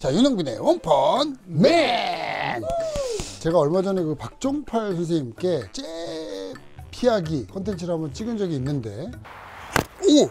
자, 윤영빈의 원펀 맨. 제가 얼마 전에 그 박종팔 선생님께 잽 피하기 컨텐츠를 한번 찍은 적이 있는데, 오!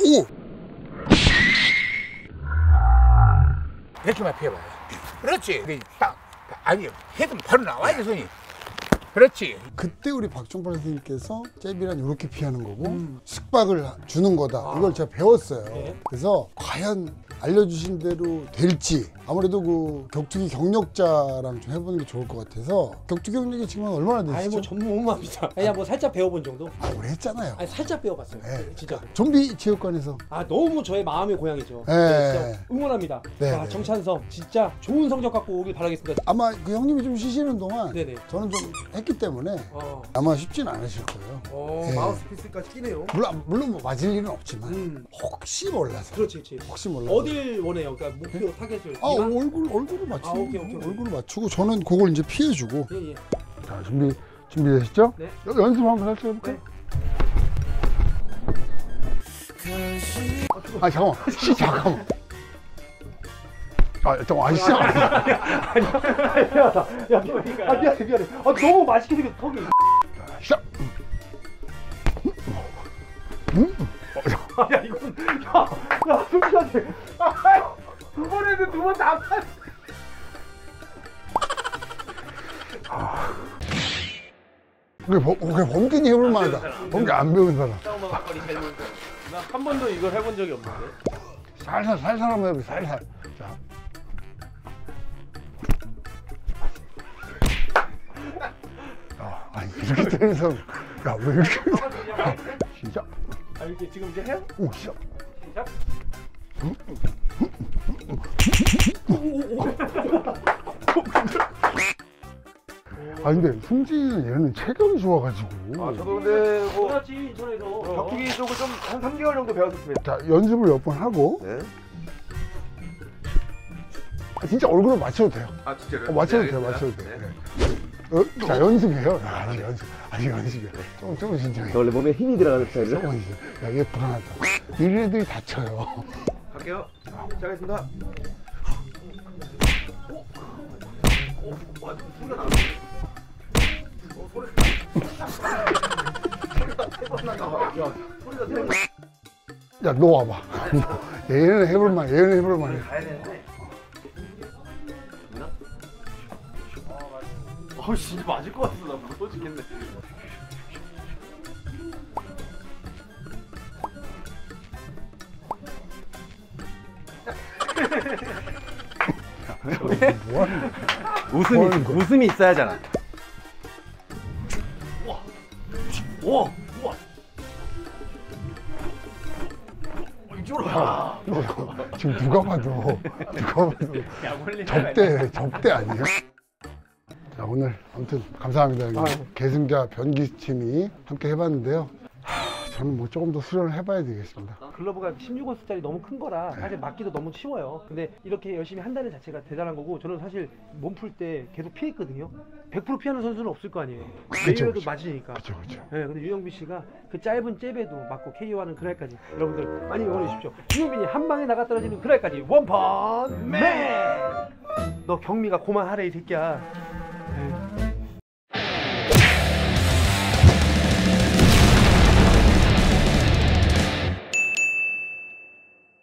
이렇게만 피해봐요. 그렇지. 딱 아니 헤드면 바로 나와야 돼 손이. 그렇지. 그때 우리 박종팔 선생님께서 잽이란 이렇게 피하는 거고 숙박을 주는 거다, 이걸 제가 배웠어요. 그래서 과연 알려주신 대로 될지, 아무래도 그 격투기 경력자랑 좀 해보는 게 좋을 것 같아서. 격투기 경력이 지금 얼마나 되시죠? 아니 뭐 전문가입니다. 그냥 뭐 살짝 배워본 정도? 아, 오래 했잖아요. 아니 살짝 배워봤어요. 네, 진짜. 좀비 체육관에서. 아 너무 저의 마음의 고향이죠. 네. 진짜 응원합니다. 네, 와, 네. 정찬성 진짜 좋은 성적 갖고 오길 바라겠습니다. 아마 그 형님이 좀 쉬시는 동안 네네. 저는 좀 했기 때문에 어. 아마 쉽진 않으실 거예요. 네. 마우스피스까지 끼네요. 물론 뭐 맞을 일은 없지만 혹시 몰라서. 그렇지. 혹시 몰라서. 어딜 원해요? 그러니까 목표 타겟을. 아, 이만? 얼굴을 맞추고. 아, 오케이. 얼굴을 맞추고 저는 그걸 이제 피해주고. 예. 자, 준비되시죠? 네. 연습 한번 살짝 해볼까요? 아, 잠깐만. 잠깐만. 야 미안해. 아 너무 맛있게 생겼어 턱이. 시작. 야 이건 야 숨쉬어야 돼. 두 번 했는데 두 번 다 아파. 그게 범준이 해볼 만하다. 범준 안 배운 사람. 나 한 번도 이걸 해본 적이 없는데. 살살 한번 해보세요. 살살. 자. 아니, 이렇게 되는 사람. 야, 왜 이렇게. 시작. 아 이렇게 지금 이제 해요? 오, 시작. 시작. 아, 근데 승진이는 얘는 체격이 좋아가지고. 아, 저도 근데 뭐 그렇지 인천에서. 격투기 쪽을 좀 한 3개월 정도 배웠었습니다. 자, 연습을 몇 번 하고. 네. 진짜 얼굴을 맞춰도 돼요. 아, 진짜요? 맞춰도 네, 돼요, 알겠습니다. 맞춰도 돼요. 네. 자, 연습해요. 아직 연습이에요. 조금 진정해. 원래 몸에 힘이 들어가는 스타일이라. 조금 이제. 야, 얘 불안하다. 이런 애들이 다쳐요. 갈게요. 시작하겠습니다. 야, 너 와봐. 얘는 해볼만 해. 가야 되는데. 진짜 맞을 것 같아. 나 무서워 죽겠네. 뭐 하는 거야? 웃음이 있어야잖아. 우와. 이쪽으로. 지금 누가 봐도 접대 아니에요? 자, 오늘 아무튼 감사합니다. 계승자 변기팀이 함께 해봤는데요. 저는 뭐 조금 더 수련을 해봐야 되겠습니다. 글러브가 16온스짜리 너무 큰 거라 사실 맞기도 너무 쉬워요. 근데 이렇게 열심히 한다는 자체가 대단한 거고, 저는 사실 몸 풀 때 계속 피했거든요. 100% 피하는 선수는 없을 거 아니에요. 매일에도 맞으니까. 그렇죠. 네, 근데 유영빈 씨가 그 짧은 잽에도 맞고 KO하는 그날까지 여러분들 많이 응원해 주십시오. 유영빈이 한 방에 나가 떨어지는 그날까지 원펀 맨! 너 경미가 고만하래 이 새끼야.